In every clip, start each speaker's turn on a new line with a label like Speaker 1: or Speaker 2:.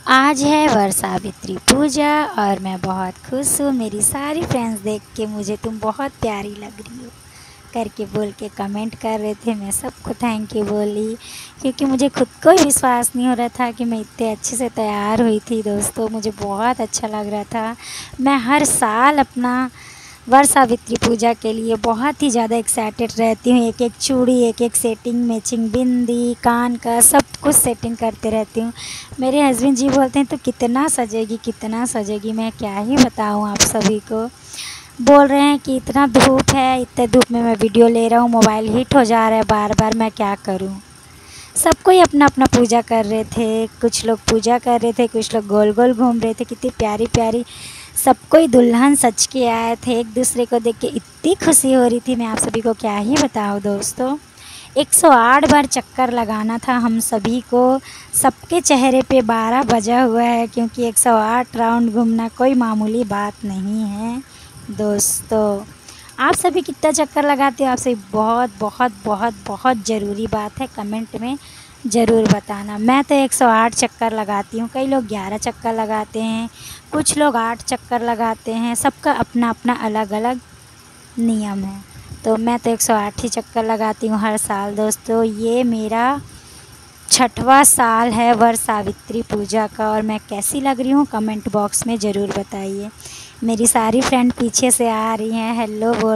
Speaker 1: आज है वरसावित्री पूजा और मैं बहुत खुश हूँ। मेरी सारी फ्रेंड्स देख के मुझे तुम बहुत प्यारी लग रही हो करके बोल के कमेंट कर रहे थे। मैं सबको थैंक यू बोली क्योंकि मुझे खुद को ही विश्वास नहीं हो रहा था कि मैं इतने अच्छे से तैयार हुई थी। दोस्तों मुझे बहुत अच्छा लग रहा था। मैं हर साल अपना वरसावित्री पूजा के लिए बहुत ही ज़्यादा एक्साइटेड रहती हूँ। एक एक चूड़ी, एक एक सेटिंग, मैचिंग बिंदी, कान का सब कुछ सेटिंग करते रहती हूँ। मेरे हस्बैंड जी बोलते हैं तो कितना सजेगी कितना सजेगी। मैं क्या ही बताऊँ आप सभी को। बोल रहे हैं कि इतना धूप है, इतने धूप में मैं वीडियो ले रहा हूँ, मोबाइल हीट हो जा रहा है बार बार, मैं क्या करूँ। सब कोई अपना अपना पूजा कर रहे थे। कुछ लोग पूजा कर रहे थे, कुछ लोग गोल गोल घूम रहे थे। कितनी प्यारी प्यारी सब कोई दुल्हन सज के आए थे। एक दूसरे को देख के इतनी खुशी हो रही थी, मैं आप सभी को क्या ही बताऊँ दोस्तों। 108 बार चक्कर लगाना था हम सभी को। सबके चेहरे पे 12 बजा हुआ है क्योंकि 108 राउंड घूमना कोई मामूली बात नहीं है दोस्तों। आप सभी कितना चक्कर लगाते हो, आपसे बहुत बहुत बहुत बहुत ज़रूरी बात है, कमेंट में ज़रूर बताना। मैं तो 108 चक्कर लगाती हूँ। कई लोग 11 चक्कर लगाते हैं, कुछ लोग 8 चक्कर लगाते हैं। सबका अपना अपना अलग अलग नियम है। तो मैं तो 108 ही चक्कर लगाती हूँ हर साल दोस्तों। ये मेरा 6वां साल है वरसावित्री पूजा का और मैं कैसी लग रही हूँ कमेंट बॉक्स में ज़रूर बताइए। मेरी सारी फ्रेंड पीछे से आ रही हैं, हेलो बोल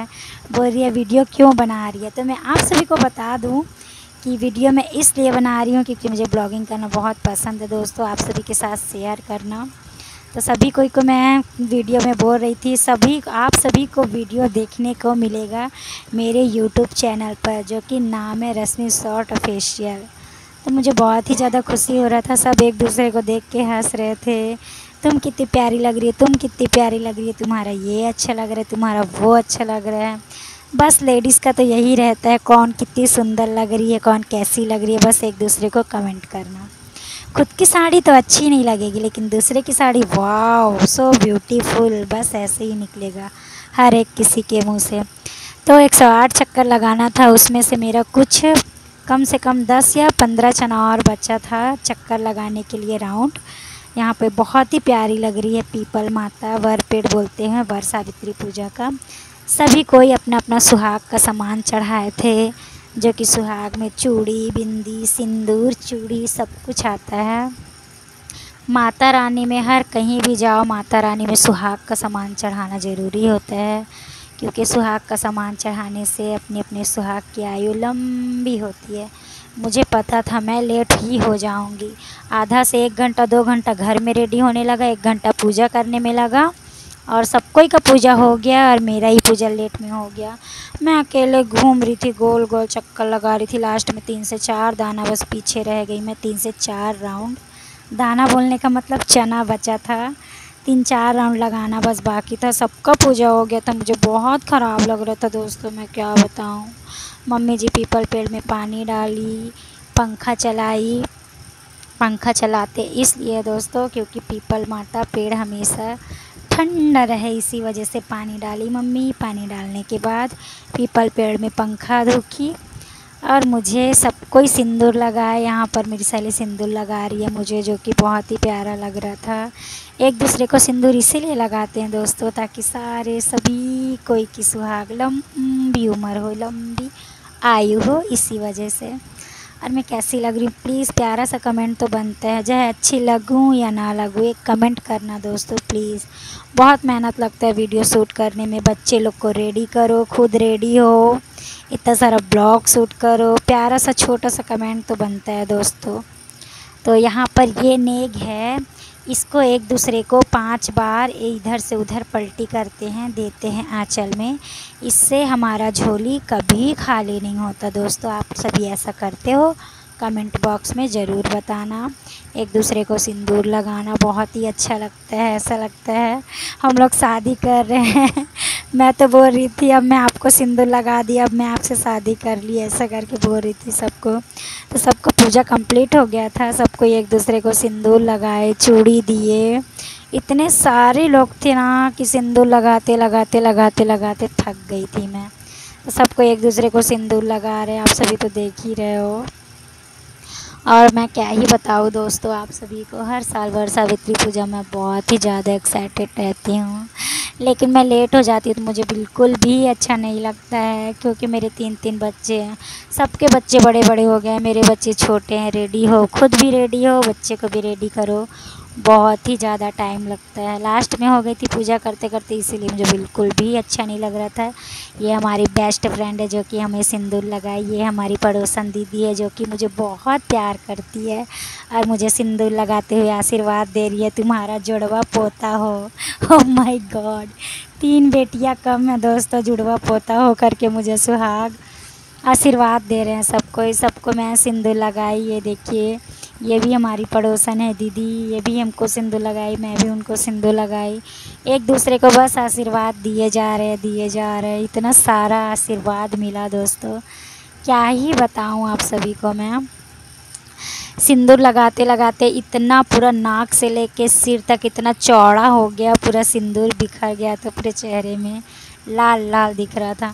Speaker 1: रही है वीडियो क्यों बना रही है। तो मैं आप सभी को बता दूँ कि वीडियो मैं इसलिए बना रही हूँ क्योंकि मुझे ब्लॉगिंग करना बहुत पसंद है दोस्तों, आप सभी के साथ शेयर करना। तो सभी कोई को मैं वीडियो में बोल रही थी, आप सभी को वीडियो देखने को मिलेगा मेरे यूट्यूब चैनल पर, जो कि नाम है रश्मि शॉर्ट ऑफिशियल। तो मुझे बहुत ही ज़्यादा खुशी हो रहा था। सब एक दूसरे को देख के हंस रहे थे, तुम कितनी प्यारी लग रही है, तुम कितनी प्यारी लग रही है, तुम्हारा ये अच्छा लग रहा है, तुम्हारा वो अच्छा लग रहा है। बस लेडीज़ का तो यही रहता है, कौन कितनी सुंदर लग रही है, कौन कैसी लग रही है, बस एक दूसरे को कमेंट करना। खुद की साड़ी तो अच्छी नहीं लगेगी लेकिन दूसरे की साड़ी वाओ सो ब्यूटीफुल, बस ऐसे ही निकलेगा हर एक किसी के मुंह से। तो 108 चक्कर लगाना था, उसमें से मेरा कुछ कम से कम 10 या 15 चना और बचा था चक्कर लगाने के लिए राउंड। यहाँ पे बहुत ही प्यारी लग रही है पीपल माता, वरपेड़ बोलते हैं वरसावित्री पूजा का। सभी कोई अपना अपना सुहाग का सामान चढ़ाए थे, जो कि सुहाग में चूड़ी, बिंदी, सिंदूर, चूड़ी सब कुछ आता है। माता रानी में हर कहीं भी जाओ, माता रानी में सुहाग का सामान चढ़ाना ज़रूरी होता है क्योंकि सुहाग का सामान चढ़ाने से अपने अपने सुहाग की आयु लंबी होती है। मुझे पता था मैं लेट ही हो जाऊंगी। आधा से 1 घंटा 2 घंटा घर में रेडी होने लगा, 1 घंटा पूजा करने में लगा और सब कोई का पूजा हो गया और मेरा ही पूजा लेट में हो गया। मैं अकेले घूम रही थी, गोल गोल चक्कर लगा रही थी। लास्ट में 3 से 4 दाना बस पीछे रह गई मैं। 3 से 4 राउंड, दाना बोलने का मतलब चना बचा था। 3-4 राउंड लगाना बस बाकी था, सबका पूजा हो गया था। मुझे बहुत ख़राब लग रहा था दोस्तों, मैं क्या बताऊँ। मम्मी जी पीपल पेड़ में पानी डाली, पंखा चलाई। पंखा चलाते इसलिए दोस्तों क्योंकि पीपल माता पेड़ हमेशा ठंडा रहे, इसी वजह से पानी डाली मम्मी। पानी डालने के बाद पीपल पेड़ में पंखा धूकी और मुझे सब कोई सिंदूर लगाए। यहाँ पर मेरी सहेली सिंदूर लगा रही है मुझे, जो कि बहुत ही प्यारा लग रहा था। एक दूसरे को सिंदूर इसीलिए लगाते हैं दोस्तों ताकि सारे सभी कोई की सुहाग लंबी उम्र हो, लंबी आयु हो, इसी वजह से। और मैं कैसी लग रही हूँ प्लीज़ प्यारा सा कमेंट तो बनता है, चाहे अच्छी लगूँ या ना लगूँ, एक कमेंट करना दोस्तों प्लीज़। बहुत मेहनत लगता है वीडियो शूट करने में। बच्चे लोग को रेडी करो, खुद रेडी हो, इतना सारा ब्लॉग शूट करो, प्यारा सा छोटा सा कमेंट तो बनता है दोस्तों। तो यहाँ पर ये नेग है, इसको एक दूसरे को 5 बार इधर से उधर पलटी करते हैं, देते हैं आंचल में। इससे हमारा झोली कभी खाली नहीं होता दोस्तों। आप सभी ऐसा करते हो? कमेंट बॉक्स में ज़रूर बताना। एक दूसरे को सिंदूर लगाना बहुत ही अच्छा लगता है, ऐसा लगता है हम लोग शादी कर रहे हैं। मैं तो बोल रही थी अब मैं आपको सिंदूर लगा दी, अब मैं आपसे शादी कर ली, ऐसा करके बोल रही थी सबको। तो सबको पूजा कंप्लीट हो गया था, सबको एक दूसरे को सिंदूर लगाए, चूड़ी दिए। इतने सारे लोग थे ना कि सिंदूर लगाते लगाते लगाते लगाते थक गई थी मैं। तो सबको एक दूसरे को सिंदूर लगा रहे हैं, आप सभी तो देख ही रहे हो। और मैं क्या ही बताऊँ दोस्तों आप सभी को, हर साल वट सावित्री पूजा में बहुत ही ज़्यादा एक्साइटेड रहती हूँ, लेकिन मैं लेट हो जाती हूँ तो मुझे बिल्कुल भी अच्छा नहीं लगता है, क्योंकि मेरे 3 बच्चे हैं। सबके बच्चे बड़े बड़े हो गए हैं, मेरे बच्चे छोटे हैं। रेडी हो, खुद भी रेडी हो, बच्चे को भी रेडी करो, बहुत ही ज़्यादा टाइम लगता है। लास्ट में हो गई थी पूजा करते करते, इसीलिए मुझे बिल्कुल भी अच्छा नहीं लग रहा था। ये हमारी बेस्ट फ्रेंड है जो कि हमें सिंदूर लगाई, ये हमारी पड़ोसन दीदी है जो कि मुझे बहुत प्यार करती है और मुझे सिंदूर लगाते हुए आशीर्वाद दे रही है, तुम्हारा जुड़वा पोता हो। ओह माय गॉड, 3 बेटियां कम है दोस्तों, जुड़वा पोता हो करके मुझे सुहाग आशीर्वाद दे रहे हैं सबको। सबको मैं सिंदूर लगाई, ये देखिए, ये भी हमारी पड़ोसन है दीदी, ये भी हमको सिंदूर लगाई, मैं भी उनको सिंदूर लगाई। एक दूसरे को बस आशीर्वाद दिए जा रहे हैं। इतना सारा आशीर्वाद मिला दोस्तों, क्या ही बताऊं आप सभी को मैं। सिंदूर लगाते लगाते इतना पूरा नाक से लेके सिर तक इतना चौड़ा हो गया, पूरा सिंदूर बिखर गया, तो पूरे चेहरे में लाल लाल दिख रहा था।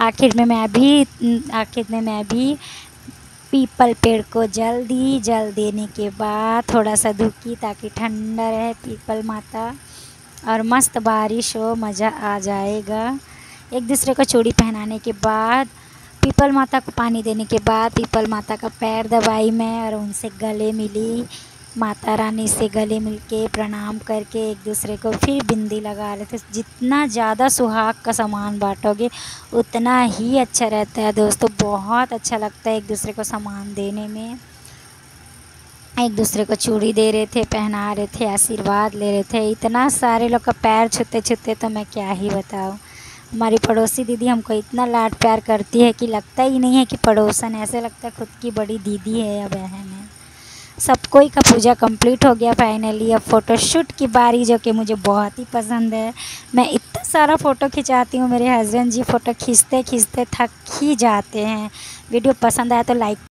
Speaker 1: आखिर में मैं भी पीपल पेड़ को जल देने के बाद थोड़ा सा धुकी, ताकि ठंडा रहे पीपल माता और मस्त बारिश हो, मज़ा आ जाएगा। एक दूसरे को चूड़ी पहनाने के बाद, पीपल माता को पानी देने के बाद, पीपल माता का पैर दबाई मैं और उनसे गले मिली। माता रानी से गले मिलके प्रणाम करके एक दूसरे को फिर बिंदी लगा रहे थे। जितना ज़्यादा सुहाग का सामान बांटोगे उतना ही अच्छा रहता है दोस्तों, बहुत अच्छा लगता है एक दूसरे को सामान देने में। एक दूसरे को चूड़ी दे रहे थे, पहना रहे थे, आशीर्वाद ले रहे थे। इतना सारे लोग का पैर छूते छूते तो मैं क्या ही बताऊँ। हमारी पड़ोसी दीदी हमको इतना लाड प्यार करती है कि लगता ही नहीं है कि पड़ोसन, ऐसे लगता है खुद की बड़ी दीदी है या बहन है। सब कोई का पूजा कंप्लीट हो गया फाइनली। अब फ़ोटोशूट की बारी, जो कि मुझे बहुत ही पसंद है। मैं इतना सारा फ़ोटो खिंचाती हूँ, मेरे हस्बैंड जी फ़ोटो खींचते खींचते थक ही जाते हैं। वीडियो पसंद आया तो लाइक